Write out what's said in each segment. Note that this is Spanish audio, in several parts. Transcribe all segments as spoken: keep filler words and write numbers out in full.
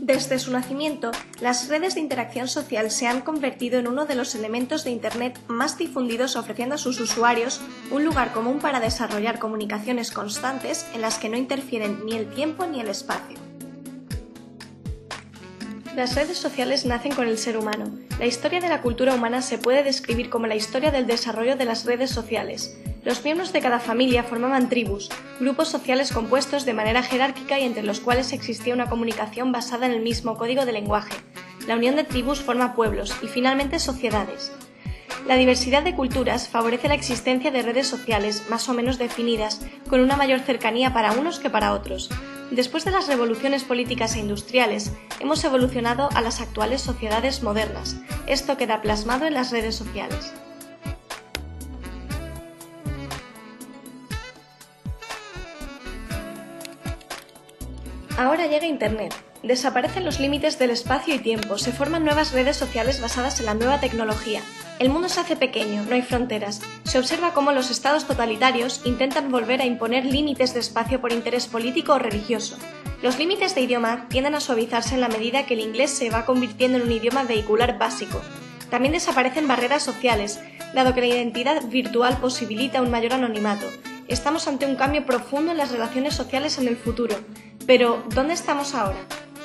Desde su nacimiento, las redes de interacción social se han convertido en uno de los elementos de Internet más difundidos, ofreciendo a sus usuarios un lugar común para desarrollar comunicaciones constantes en las que no interfieren ni el tiempo ni el espacio. Las redes sociales nacen con el ser humano. La historia de la cultura humana se puede describir como la historia del desarrollo de las redes sociales. Los miembros de cada familia formaban tribus, grupos sociales compuestos de manera jerárquica y entre los cuales existía una comunicación basada en el mismo código de lenguaje. La unión de tribus forma pueblos y finalmente sociedades. La diversidad de culturas favorece la existencia de redes sociales más o menos definidas, con una mayor cercanía para unos que para otros. Después de las revoluciones políticas e industriales, hemos evolucionado a las actuales sociedades modernas. Esto queda plasmado en las redes sociales. Ahora llega Internet. Desaparecen los límites del espacio y tiempo, se forman nuevas redes sociales basadas en la nueva tecnología. El mundo se hace pequeño, no hay fronteras. Se observa cómo los estados totalitarios intentan volver a imponer límites de espacio por interés político o religioso. Los límites de idioma tienden a suavizarse en la medida que el inglés se va convirtiendo en un idioma vehicular básico. También desaparecen barreras sociales, dado que la identidad virtual posibilita un mayor anonimato. Estamos ante un cambio profundo en las relaciones sociales en el futuro. Pero, ¿dónde estamos ahora?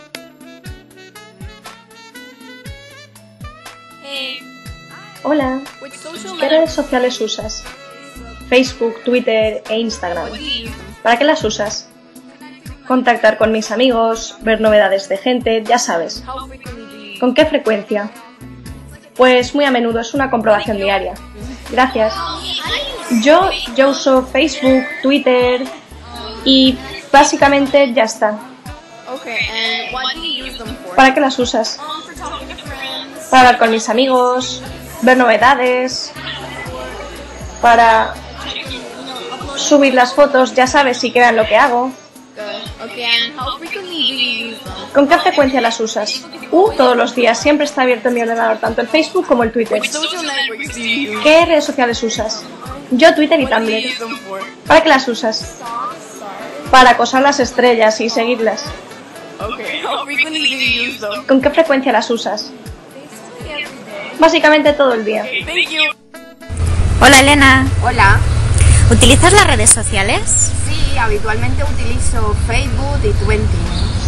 Hola, ¿qué redes sociales usas? Facebook, Twitter e Instagram. ¿Para qué las usas? Contactar con mis amigos, ver novedades de gente, ya sabes. ¿Con qué frecuencia? Pues muy a menudo, es una comprobación diaria. Gracias. Yo, yo uso Facebook, Twitter y básicamente ya está. ¿Para qué las usas? Para hablar con mis amigos, ver novedades, para subir las fotos, ya sabes, y que vean lo que hago. ¿Con qué frecuencia las usas? Uh, todos los días, siempre está abierto en mi ordenador, tanto el Facebook como el Twitter. ¿Qué redes sociales usas? Yo Twitter y Tumblr. ¿Para qué las usas? Para acosar las estrellas y seguirlas. ¿Con qué frecuencia las usas? Básicamente todo el día. Hola Elena. Hola. ¿Utilizas las redes sociales? Sí, habitualmente utilizo Facebook y Twenty.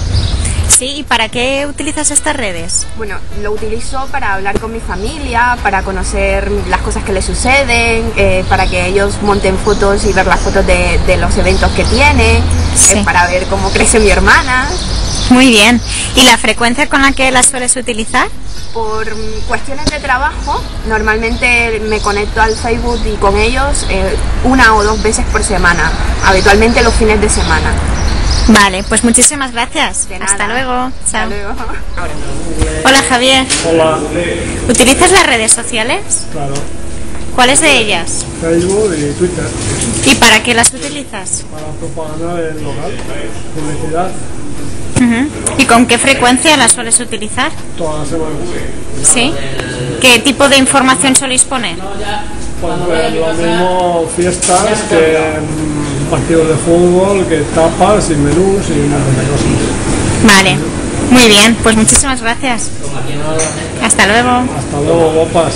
Sí, ¿y para qué utilizas estas redes? Bueno, lo utilizo para hablar con mi familia, para conocer las cosas que les suceden, eh, para que ellos monten fotos y ver las fotos de, de los eventos que tiene, Sí. eh, para ver cómo crece mi hermana. Muy bien. ¿Y la frecuencia con la que las sueles utilizar? Por cuestiones de trabajo, normalmente me conecto al Facebook y con ellos eh, una o dos veces por semana, habitualmente los fines de semana. Vale, pues muchísimas gracias. De nada. Hasta luego. Hasta Chao. luego. Hola Javier. Hola, ¿Utilizas las redes sociales? claro, ¿Cuáles de ellas? Facebook y Twitter ¿Y para qué las utilizas? para propaganda del local, publicidad, Ujú. ¿Y con qué frecuencia las sueles utilizar? todas las semanas. ¿Sí? ¿Qué tipo de información soléis poner? Pues lo mismo fiestas que mm, partidos de fútbol, que tapas y menús y un montón de cosas. Vale, muy bien, pues muchísimas gracias. Hasta luego. Hasta luego, guapas.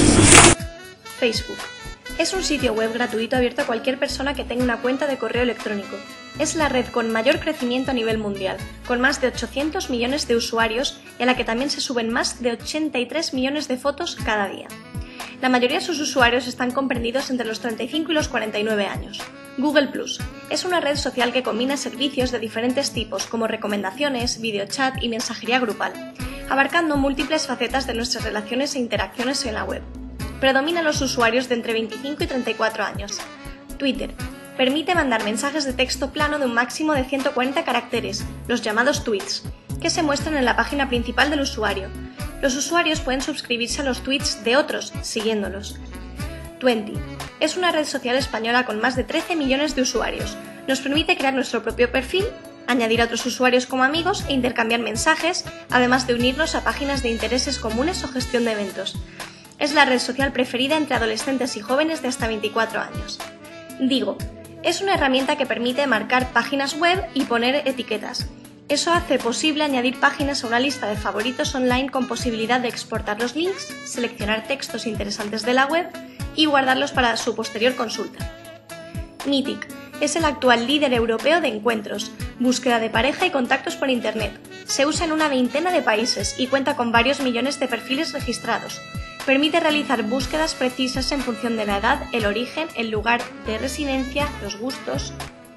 Facebook. Es un sitio web gratuito abierto a cualquier persona que tenga una cuenta de correo electrónico. Es la red con mayor crecimiento a nivel mundial, con más de ochocientos millones de usuarios y a la que también se suben más de ochenta y tres millones de fotos cada día. La mayoría de sus usuarios están comprendidos entre los treinta y cinco y los cuarenta y nueve años. Google Plus es una red social que combina servicios de diferentes tipos como recomendaciones, videochat y mensajería grupal, abarcando múltiples facetas de nuestras relaciones e interacciones en la web. Predominan los usuarios de entre veinticinco y treinta y cuatro años. Twitter permite mandar mensajes de texto plano de un máximo de ciento cuarenta caracteres, los llamados tweets, que se muestran en la página principal del usuario. Los usuarios pueden suscribirse a los tweets de otros, siguiéndolos. Twenty es una red social española con más de trece millones de usuarios. Nos permite crear nuestro propio perfil, añadir a otros usuarios como amigos e intercambiar mensajes, además de unirnos a páginas de intereses comunes o gestión de eventos. Es la red social preferida entre adolescentes y jóvenes de hasta veinticuatro años. Digo, es una herramienta que permite marcar páginas web y poner etiquetas. Eso hace posible añadir páginas a una lista de favoritos online con posibilidad de exportar los links, seleccionar textos interesantes de la web y guardarlos para su posterior consulta. Meetic es el actual líder europeo de encuentros, búsqueda de pareja y contactos por Internet. Se usa en una veintena de países y cuenta con varios millones de perfiles registrados. Permite realizar búsquedas precisas en función de la edad, el origen, el lugar de residencia, los gustos.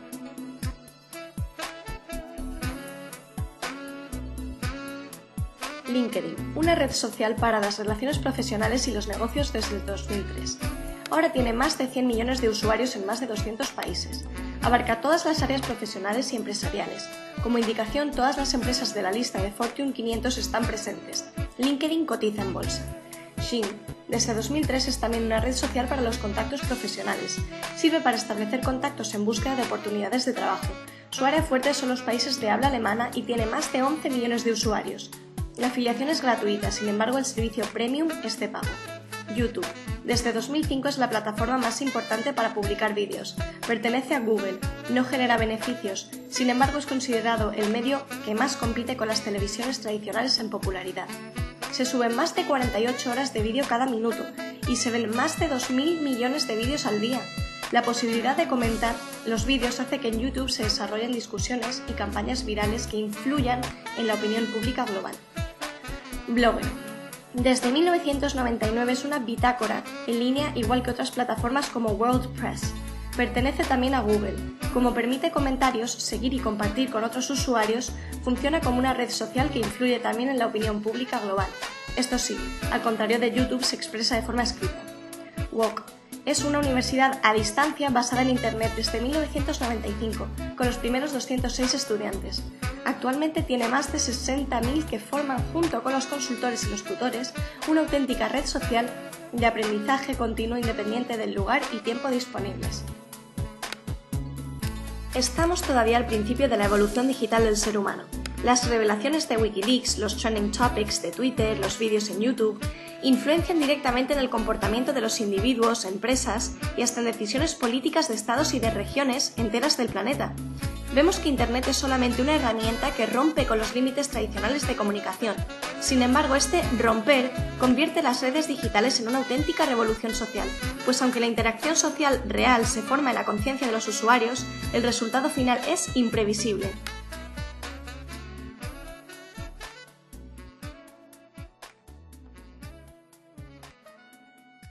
LinkedIn, una red social para las relaciones profesionales y los negocios desde el dos mil tres. Ahora tiene más de cien millones de usuarios en más de doscientos países. Abarca todas las áreas profesionales y empresariales. Como indicación, todas las empresas de la lista de Fortune quinientos están presentes. LinkedIn cotiza en bolsa. Xing, desde dos mil tres es también una red social para los contactos profesionales. Sirve para establecer contactos en búsqueda de oportunidades de trabajo. Su área fuerte son los países de habla alemana y tiene más de once millones de usuarios. La afiliación es gratuita, sin embargo el servicio Premium es de pago. YouTube. Desde dos mil cinco es la plataforma más importante para publicar vídeos. Pertenece a Google, no genera beneficios, sin embargo es considerado el medio que más compite con las televisiones tradicionales en popularidad. Se suben más de cuarenta y ocho horas de vídeo cada minuto y se ven más de dos mil millones de vídeos al día. La posibilidad de comentar los vídeos hace que en YouTube se desarrollen discusiones y campañas virales que influyan en la opinión pública global. Blogger. Desde mil novecientos noventa y nueve es una bitácora en línea igual que otras plataformas como WordPress. Pertenece también a Google. Como permite comentarios, seguir y compartir con otros usuarios, funciona como una red social que influye también en la opinión pública global. Esto sí, al contrario de YouTube, se expresa de forma escrita. Walk. Es una universidad a distancia basada en Internet desde mil novecientos noventa y cinco, con los primeros doscientos seis estudiantes. Actualmente tiene más de sesenta mil que forman, junto con los consultores y los tutores, una auténtica red social de aprendizaje continuo independiente del lugar y tiempo disponibles. Estamos todavía al principio de la evolución digital del ser humano. Las revelaciones de Wikileaks, los trending topics de Twitter, los vídeos en YouTube, influencian directamente en el comportamiento de los individuos, empresas y hasta en decisiones políticas de estados y de regiones enteras del planeta. Vemos que Internet es solamente una herramienta que rompe con los límites tradicionales de comunicación. Sin embargo, este romper convierte las redes digitales en una auténtica revolución social, pues aunque la interacción social real se forma en la conciencia de los usuarios, el resultado final es imprevisible.